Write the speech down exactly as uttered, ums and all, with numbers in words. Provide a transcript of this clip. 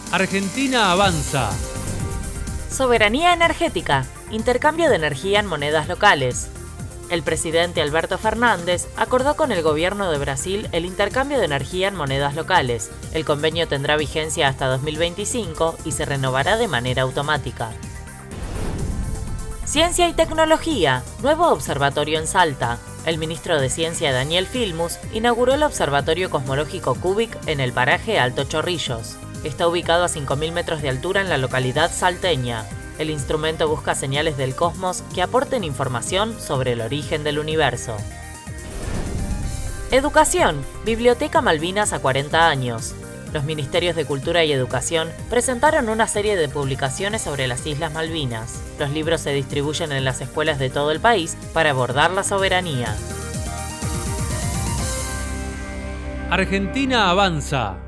Argentina avanza. Soberanía energética, intercambio de energía en monedas locales. El presidente Alberto Fernández acordó con el gobierno de Brasil el intercambio de energía en monedas locales. El convenio tendrá vigencia hasta dos mil veinticinco y se renovará de manera automática. Ciencia y tecnología, nuevo observatorio en Salta. El ministro de Ciencia Daniel Filmus inauguró el Observatorio Cosmológico CUBIC en el paraje Alto Chorrillos. Está ubicado a cinco mil metros de altura en la localidad salteña. El instrumento busca señales del cosmos que aporten información sobre el origen del universo. Educación, Biblioteca Malvinas a cuarenta años. Los Ministerios de Cultura y Educación presentaron una serie de publicaciones sobre las Islas Malvinas. Los libros se distribuyen en las escuelas de todo el país para abordar la soberanía. Argentina avanza.